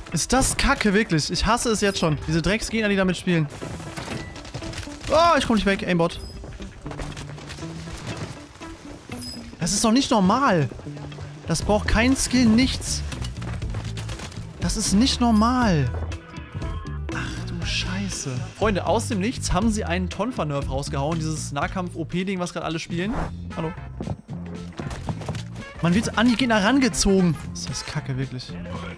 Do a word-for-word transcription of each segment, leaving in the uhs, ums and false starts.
Ist das kacke, wirklich. Ich hasse es jetzt schon. Diese Drecksgegner, die damit spielen. Oh, ich komm nicht weg. Aimbot. Das ist doch nicht normal. Das braucht keinen Skill, nichts. Das ist nicht normal. Ach du Scheiße. Freunde, aus dem Nichts haben sie einen Tonfa-Nerf rausgehauen. Dieses Nahkampf-O P-Ding, was gerade alle spielen. Hallo. Man wird an die Gegner rangezogen. Ist das kacke, wirklich.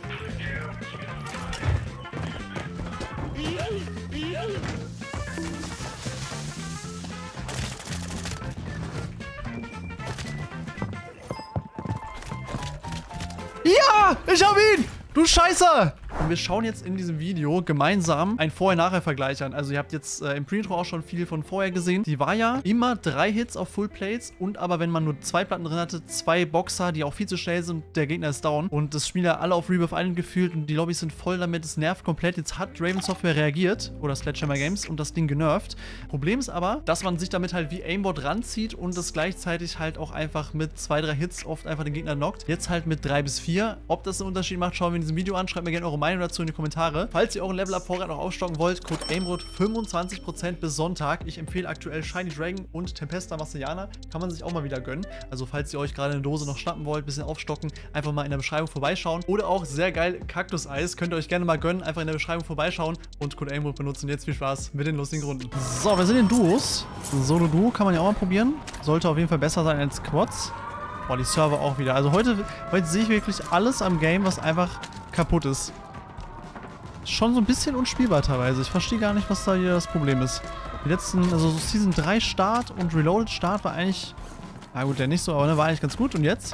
Ja! Ich hab ihn! Du Scheiße! Und wir schauen jetzt in diesem Video gemeinsam einen Vorher-Nachher-Vergleich an. Also ihr habt jetzt äh, im Pre-Intro auch schon viel von vorher gesehen. Die war ja immer drei Hits auf Full-Plates und aber wenn man nur zwei Platten drin hatte, zwei Boxer, die auch viel zu schnell sind und der Gegner ist down. Und das Spiel ja alle auf Rebirth Island gefühlt und die Lobbys sind voll damit, es nervt komplett. Jetzt hat Raven Software reagiert oder Sledgehammer Games und das Ding genervt. Problem ist aber, dass man sich damit halt wie Aimbot ranzieht und das gleichzeitig halt auch einfach mit zwei, drei Hits oft einfach den Gegner knockt. Jetzt halt mit drei bis vier. Ob das einen Unterschied macht, schauen wir in diesem Video an. Schreibt mir gerne eure Meinung dazu in die Kommentare. Falls ihr euren Level-Up-Vorrat noch aufstocken wollt, Code Aimrod fünfundzwanzig Prozent bis Sonntag. Ich empfehle aktuell Shiny Dragon und Tempesta Marcellana. Kann man sich auch mal wieder gönnen. Also falls ihr euch gerade eine Dose noch schnappen wollt, bisschen aufstocken, einfach mal in der Beschreibung vorbeischauen. Oder auch sehr geil Kaktuseis. Könnt ihr euch gerne mal gönnen. Einfach in der Beschreibung vorbeischauen und Code Aimrod benutzen. Jetzt viel Spaß mit den lustigen Runden. So, wir sind in Duos. Solo-Duo kann man ja auch mal probieren. Sollte auf jeden Fall besser sein als Squads. Boah, die Server auch wieder. Also heute, heute sehe ich wirklich alles am Game, was einfach kaputt ist. Schon so ein bisschen unspielbar teilweise. Ich verstehe gar nicht, was da hier das Problem ist. Die letzten, also so Season drei Start und Reloaded Start war eigentlich... Na gut, der nicht so, aber ne, war eigentlich ganz gut. Und jetzt?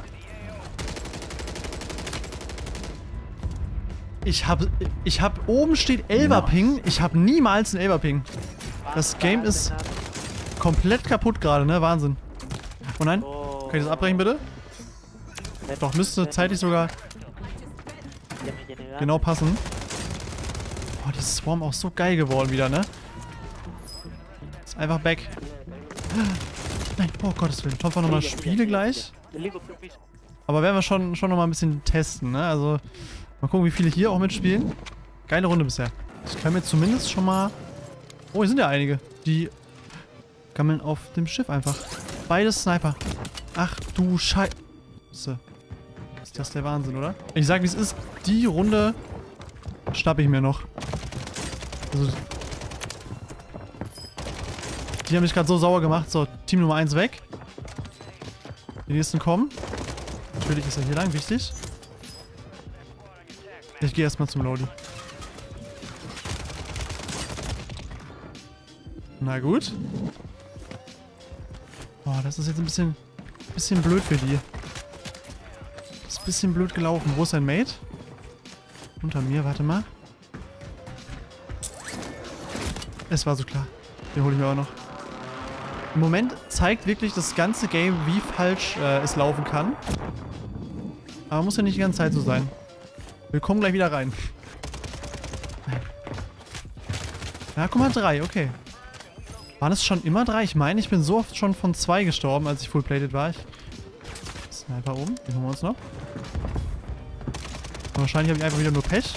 Ich habe, ich habe, oben steht Elberping. Ich habe niemals einen Elberping. Das Game ist komplett kaputt gerade, ne? Wahnsinn. Oh nein. Kann ich das abbrechen, bitte? Doch, müsste zeitlich sogar genau passen. Oh, die Swarm auch so geil geworden wieder, ne? Ist einfach back. Nein, oh Gottes Willen. Top, wir nochmal Spiele gleich. Aber werden wir schon, schon nochmal ein bisschen testen, ne? Also, mal gucken, wie viele hier auch mitspielen. Geile Runde bisher. Ich kann mir zumindest schon mal... Oh, hier sind ja einige. Die gammeln auf dem Schiff einfach. Beides Sniper. Ach du Scheiße. Ist das der Wahnsinn, oder? Ich sag, wie es ist. Die Runde schnapp ich mir noch. Also, die haben mich gerade so sauer gemacht. So, Team Nummer eins weg. Die nächsten kommen. Natürlich ist er hier lang, wichtig. Ich gehe erstmal zum Lodi. Na gut. Boah, das ist jetzt ein bisschen, bisschen blöd für die. Das ist ein bisschen blöd gelaufen. Wo ist sein Mate? Unter mir, warte mal. Es war so klar. Den hole ich mir auch noch. Im Moment zeigt wirklich das ganze Game, wie falsch äh, es laufen kann. Aber muss ja nicht die ganze Zeit so sein. Wir kommen gleich wieder rein. Ja, guck mal, drei, okay. Waren es schon immer drei? Ich meine, ich bin so oft schon von zwei gestorben, als ich full-plated war. Ich Sniper oben. Den holen wir uns noch. Und wahrscheinlich habe ich einfach wieder nur Pech.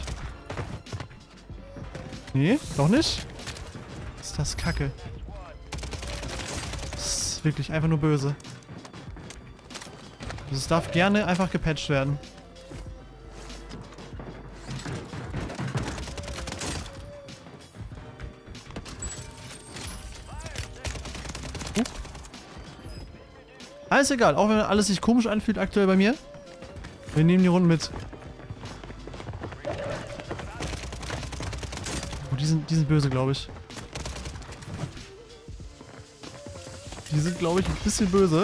Nee, doch nicht. Ist das kacke. Das ist wirklich einfach nur böse. Also es darf gerne einfach gepatcht werden. Uh. Alles egal, auch wenn alles sich komisch anfühlt aktuell bei mir. Wir nehmen die Runde mit. Oh, die sind, die sind böse, glaube ich. Die sind, glaube ich, ein bisschen böse.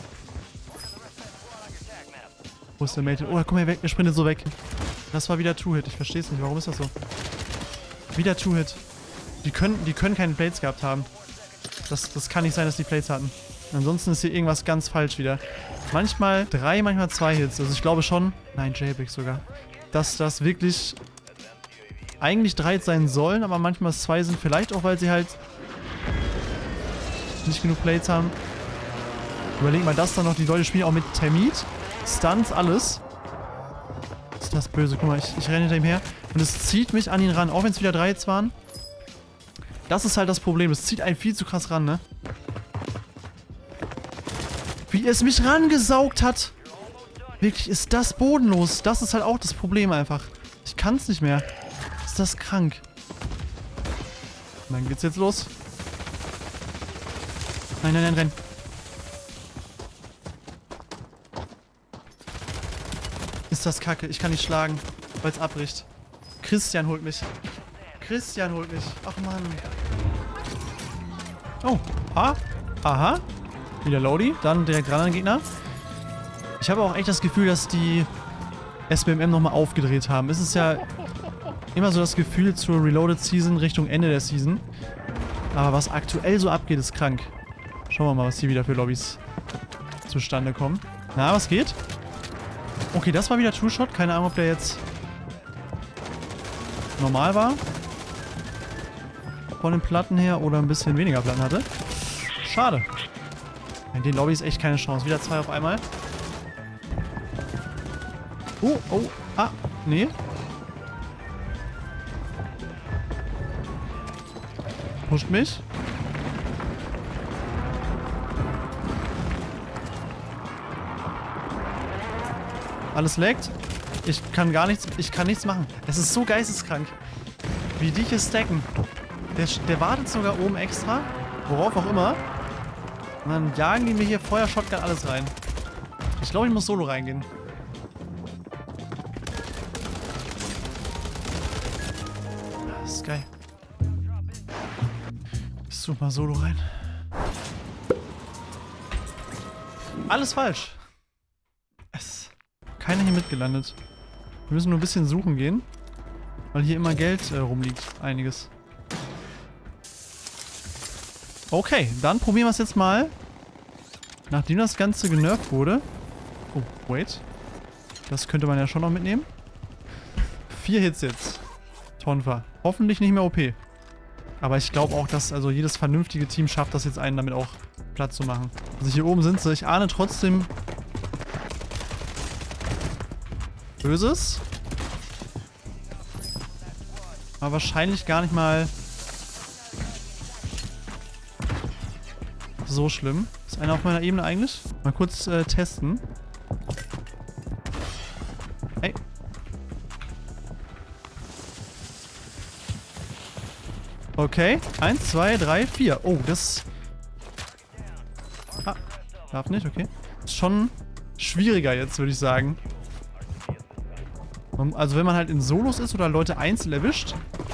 Wo ist der Mate? Oh, komm her weg. Er sprintet so weg. Das war wieder Two-Hit. Ich verstehe es nicht. Warum ist das so? Wieder Two-Hit. Die können, die können keine Plates gehabt haben. Das, das kann nicht sein, dass die Plates hatten. Ansonsten ist hier irgendwas ganz falsch wieder. Manchmal drei, manchmal zwei Hits. Also ich glaube schon... Nein, J-Big sogar. Dass das wirklich... eigentlich drei Hits sein sollen, aber manchmal zwei sind. Vielleicht auch, weil sie halt... nicht genug Plates haben. Überleg mal das dann noch. Die Leute spielen auch mit Termit. Stunts, alles. das böse. Guck mal, ich, ich renne hinter ihm her. Und es zieht mich an ihn ran. Auch wenn es wieder drei Hits waren. Das ist halt das Problem. Es zieht einen viel zu krass ran, ne? Wie es mich rangesaugt hat. Wirklich, ist das bodenlos. Das ist halt auch das Problem einfach. Ich kann es nicht mehr. Ist das krank. Und dann geht's jetzt los. Nein, nein, nein, renn. Ist das kacke. Ich kann nicht schlagen, weil es abbricht. Christian holt mich. Christian holt mich. Ach, Mann. Oh. Ah. Aha. Wieder Lodi. Dann direkt ran an den Gegner. Ich habe auch echt das Gefühl, dass die S B M M nochmal aufgedreht haben. Es ist ja immer so das Gefühl zur Reloaded Season Richtung Ende der Season. Aber was aktuell so abgeht, ist krank. Schauen wir mal, was hier wieder für Lobbys zustande kommen. Na, was geht? Okay, das war wieder True Shot. Keine Ahnung, ob der jetzt normal war. Von den Platten her oder ein bisschen weniger Platten hatte. Schade. In den Lobbys echt keine Chance. Wieder zwei auf einmal. Oh, oh, ah, nee. Pusht mich. Alles laggt. Ich kann gar nichts, ich kann nichts machen. Es ist so geisteskrank. Wie die hier stacken. Der, der wartet sogar oben extra. Worauf auch immer. Und dann jagen die mir hier Feuer, Shotgun, alles rein. Ich glaube, ich muss solo reingehen. Das ist geil. Ich suche mal solo rein. Alles falsch. Es keiner hier mitgelandet. Wir müssen nur ein bisschen suchen gehen. Weil hier immer Geld äh, rumliegt. Einiges. Okay, dann probieren wir es jetzt mal. Nachdem das Ganze genervt wurde. Oh, wait. Das könnte man ja schon noch mitnehmen. Vier Hits jetzt. Tonfa. Hoffentlich nicht mehr O P. Aber ich glaube auch, dass also jedes vernünftige Team schafft, das jetzt einen damit auch platt zu machen. Also hier oben sind sie. Ich ahne trotzdem Böses. Aber wahrscheinlich gar nicht mal so schlimm. Ist einer auf meiner Ebene eigentlich? Mal kurz äh, testen. Hey. Okay. Eins, zwei, drei, vier. Oh, das... Ah, darf nicht, okay. Ist schon schwieriger jetzt, würde ich sagen. Also wenn man halt in Solos ist oder Leute einzeln erwischt.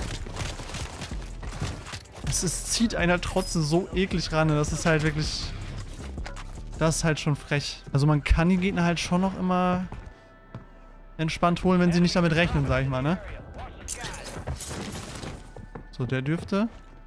Es ist, zieht einer trotzdem so eklig ran. Das ist halt wirklich... Das ist halt schon frech. Also man kann die Gegner halt schon noch immer entspannt holen, wenn sie nicht damit rechnen, sag ich mal, ne? So, der dürfte...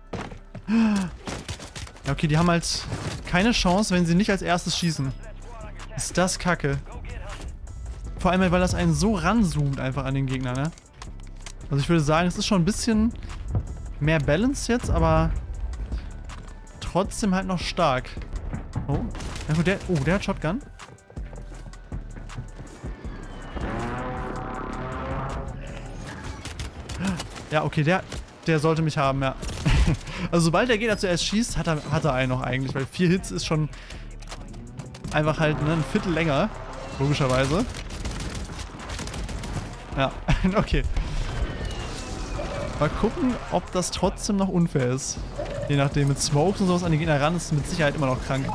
Ja, okay, die haben halt keine Chance, wenn sie nicht als erstes schießen. Ist das kacke. Vor allem, weil das einen so ranzoomt einfach an den Gegner, ne? Also ich würde sagen, es ist schon ein bisschen mehr Balance jetzt, aber trotzdem halt noch stark. Oh, ja, der, oh, der hat Shotgun. Ja, okay, der, der sollte mich haben, ja. Also sobald der Gegner zuerst schießt, hat er, hat er einen noch eigentlich, weil vier Hits ist schon einfach halt, ne, ein Viertel länger, logischerweise. Ja, okay. Mal gucken, ob das trotzdem noch unfair ist. Je nachdem, mit Smokes und sowas an die Gegner ran, ist mit Sicherheit immer noch krank.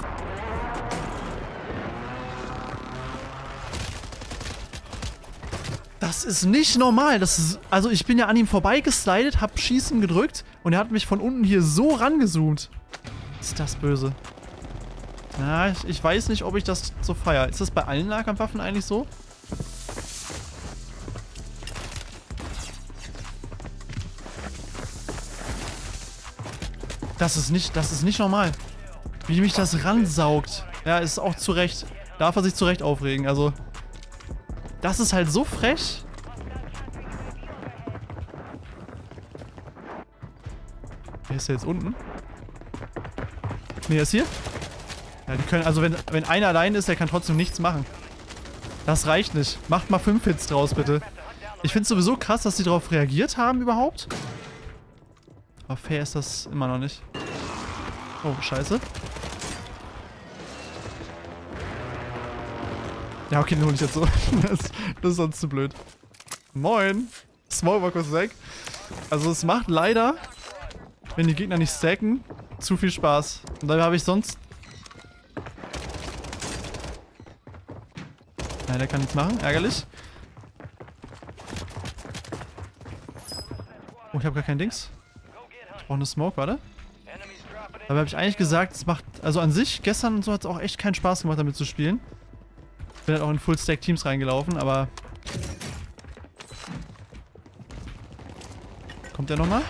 Das ist nicht normal. Das ist, also ich bin ja an ihm vorbeigeslidet, hab Schießen gedrückt und er hat mich von unten hier so rangezoomt. Ist das böse. Na, ich, ich weiß nicht, ob ich das so feiere. Ist das bei allen Nahkampfwaffen eigentlich so? Das ist nicht, das ist nicht normal. Wie mich das ransaugt. Ja, ist auch zu Recht. Darf er sich zu Recht aufregen, also... Das ist halt so frech. Wer ist der jetzt unten? Ne, er ist hier. Ja, die können, also wenn, wenn einer allein ist, der kann trotzdem nichts machen. Das reicht nicht. Macht mal fünf Hits draus, bitte. Ich finde es sowieso krass, dass sie darauf reagiert haben überhaupt. Aber fair ist das immer noch nicht. Oh, scheiße. Ja, okay, den hole ich jetzt so. Das, das ist sonst zu blöd. Moin. Smallbox ist weg. Also es macht leider, wenn die Gegner nicht stacken, zu viel Spaß. Und dabei habe ich sonst... Ja, der kann nichts machen. Ärgerlich. Oh, ich habe gar kein Dings. Ich brauche eine Smoke, warte. Dabei habe ich eigentlich gesagt, es macht... Also an sich, gestern und so hat es auch echt keinen Spaß gemacht, damit zu spielen. Bin halt auch in Full-Stack-Teams reingelaufen, aber... Kommt der nochmal?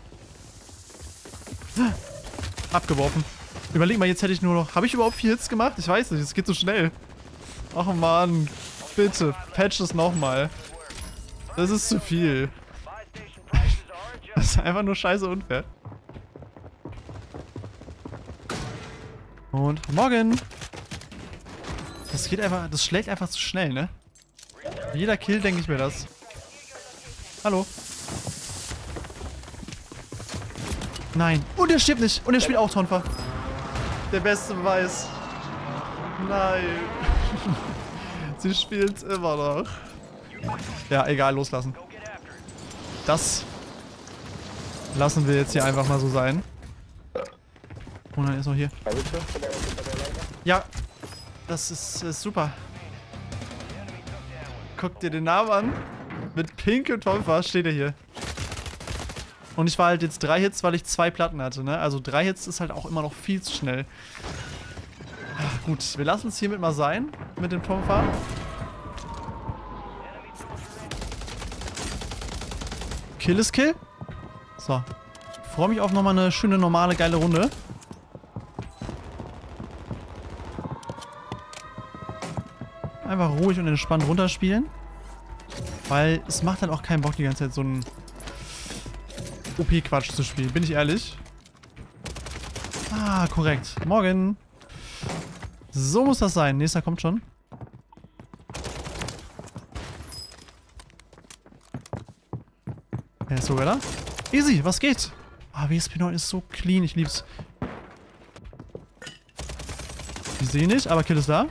Abgeworfen. Überleg mal, jetzt hätte ich nur noch... Habe ich überhaupt vier Hits gemacht? Ich weiß nicht, es geht so schnell. Ach man, bitte, patch es nochmal. Das ist zu viel. Das ist einfach nur scheiße unfair. Und morgen. Das geht einfach, das schlägt einfach zu schnell, ne? Jeder Kill denke ich mir das. Hallo. Nein. Und er stirbt nicht. Und er spielt auch Tonfa. Der beste Beweis. Nein. Sie spielt immer noch. Ja, egal, loslassen. Das lassen wir jetzt hier einfach mal so sein. Und dann ist noch hier. Ja, das ist, ist super. Guck dir den Namen an. Mit Pink und Tonfa steht er hier. Und ich war halt jetzt drei Hits, weil ich zwei Platten hatte, ne? Also drei Hits ist halt auch immer noch viel zu schnell. Ach, gut, wir lassen es hiermit mal sein. Mit dem Tonfa. Kill ist Kill. So. Ich freue mich auf nochmal eine schöne, normale, geile Runde. Einfach ruhig und entspannt runterspielen. Weil es macht halt auch keinen Bock, die ganze Zeit so einen O P-Quatsch zu spielen. Bin ich ehrlich? Ah, korrekt. Morgen. So muss das sein. Nächster kommt schon. Er ist sogar da. Easy, was geht? Ah, W S P neun ist so clean. Ich lieb's. Ich sehe nicht, aber Kill ist da.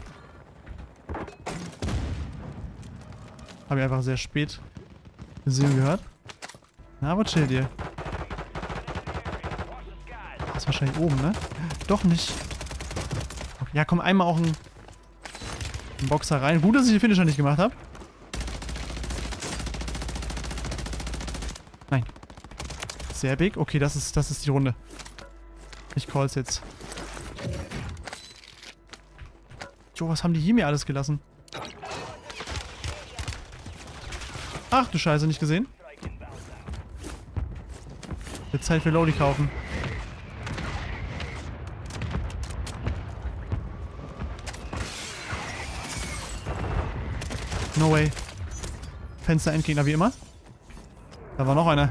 Habe ich einfach sehr spät gesehen und gehört. Na, aber chill dir. Das ist wahrscheinlich oben, ne? Doch nicht. Okay. Ja, komm, einmal auch ein, ein Boxer rein. Gut, dass ich den Finisher nicht gemacht habe. Nein. Sehr big. Okay, das ist, das ist die Runde. Ich call's jetzt. Jo, was haben die hier mir alles gelassen? Ach du Scheiße, nicht gesehen? Wird Zeit für Lodi kaufen. No way. Fenster Endgegner wie immer. Da war noch einer.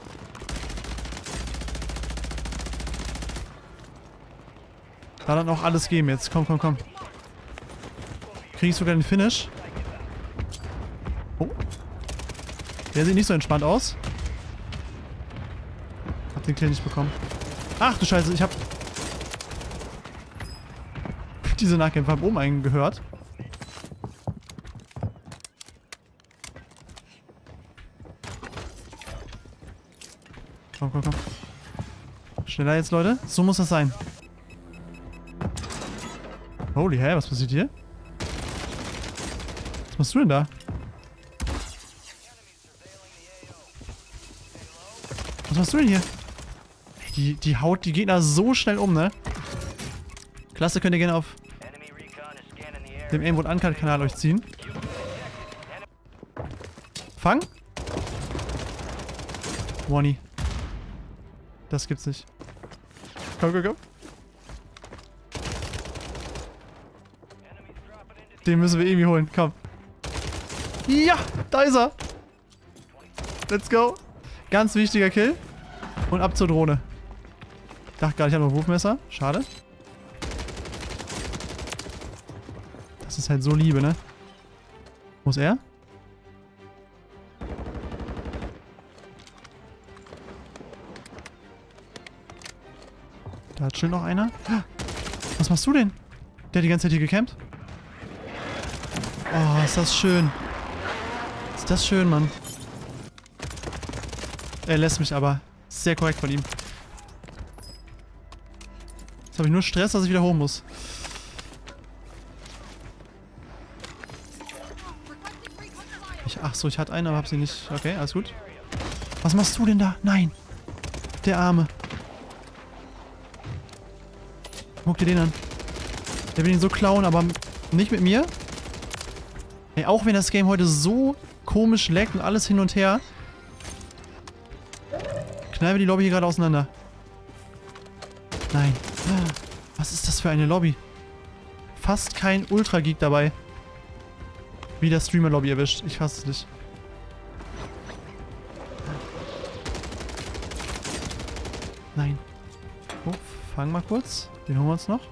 Da dann auch alles geben jetzt. Komm, komm, komm. Krieg ich sogar den Finish? Oh. Der sieht nicht so entspannt aus. Hab den Kill nicht bekommen. Ach du Scheiße, ich hab... Diese Nahkämpfer haben oben einen gehört. Komm, komm, komm. Schneller jetzt, Leute. So muss das sein. Holy hell, was passiert hier? Was machst du denn da? Was machst du denn hier? Die, die haut die Gegner so schnell um, ne? Klasse, könnt ihr gerne auf dem Aimbot Uncut-Kanal euch ziehen. Fang. Wonny. Das gibt's nicht. Komm, komm, komm. Den müssen wir irgendwie holen. Komm. Ja, da ist er. Let's go. Ganz wichtiger Kill. Und ab zur Drohne. Ich dachte gerade, ich habe noch ein Wurfmesser. Schade. Das ist halt so Liebe, ne? Wo ist er? Da chillt noch einer. Was machst du denn? Der hat die ganze Zeit hier gecampt. Oh, ist das schön. Ist das schön, Mann. Er lässt mich aber. Sehr korrekt von ihm. Jetzt habe ich nur Stress, dass ich wieder hoch muss. Ich, ach so, ich hatte einen, aber habe sie nicht. Okay, alles gut. Was machst du denn da? Nein. Der Arme. Guck dir den an. Der will ihn so klauen, aber nicht mit mir. Ey, auch wenn das Game heute so komisch laggt und alles hin und her. Knallen wir die Lobby hier gerade auseinander. Nein. Was ist das für eine Lobby? Fast kein Ultra-Geek dabei. Wie der Streamer-Lobby erwischt. Ich fasse es nicht. Nein. Oh, fangen wir kurz. Den holen wir uns noch.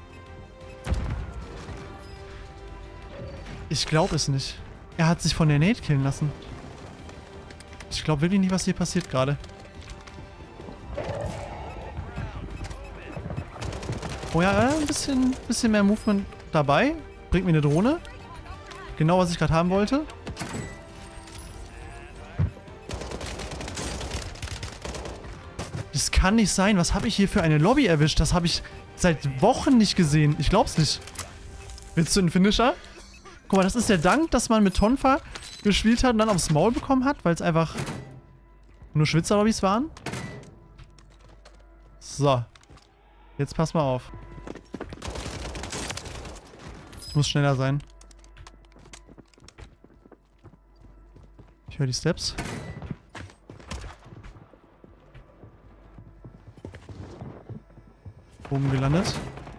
Ich glaube es nicht. Er hat sich von der Nate killen lassen. Ich glaube wirklich nicht, was hier passiert gerade. Oh ja, ein bisschen, bisschen mehr Movement dabei. Bringt mir eine Drohne. Genau, was ich gerade haben wollte. Das kann nicht sein. Was habe ich hier für eine Lobby erwischt? Das habe ich seit Wochen nicht gesehen. Ich glaub's nicht. Willst du einen Finisher? Guck mal, das ist der Dank, dass man mit Tonfa gespielt hat und dann aufs Maul bekommen hat, weil es einfach nur Schwitzer-Lobbys waren. So. Jetzt pass mal auf. Ich muss schneller sein. Ich höre die Steps. Oben gelandet.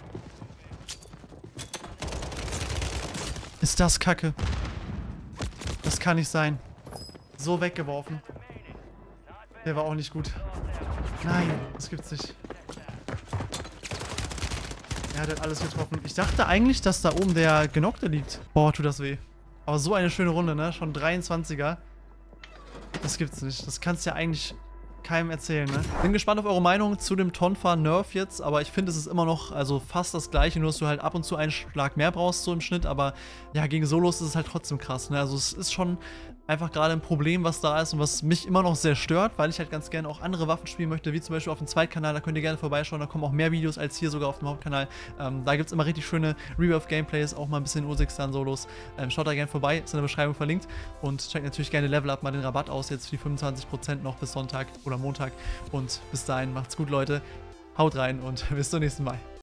Ist das Kacke? Das kann nicht sein. So weggeworfen. Der war auch nicht gut. Nein, das gibt's nicht. Er hat halt alles getroffen. Ich dachte eigentlich, dass da oben der Genockte liegt. Boah, tut das weh. Aber so eine schöne Runde, ne? Schon dreiundzwanziger. Das gibt's nicht. Das kannst du ja eigentlich keinem erzählen, ne? Bin gespannt auf eure Meinung zu dem Tonfa Nerf jetzt, aber ich finde, es ist immer noch also fast das gleiche, nur dass du halt ab und zu einen Schlag mehr brauchst, so im Schnitt, aber ja, gegen Solos ist es halt trotzdem krass, ne? Also es ist schon einfach gerade ein Problem, was da ist und was mich immer noch sehr stört, weil ich halt ganz gerne auch andere Waffen spielen möchte, wie zum Beispiel auf dem Zweitkanal, da könnt ihr gerne vorbeischauen, da kommen auch mehr Videos als hier sogar auf dem Hauptkanal. Ähm, da gibt es immer richtig schöne Rebirth-Gameplays, auch mal ein bisschen Ursikstan-Solos. Ähm, schaut da gerne vorbei, ist in der Beschreibung verlinkt und checkt natürlich gerne Level Up, mal den Rabatt aus, jetzt für die fünfundzwanzig Prozent noch bis Sonntag oder Montag und bis dahin macht's gut, Leute, haut rein und bis zum nächsten Mal.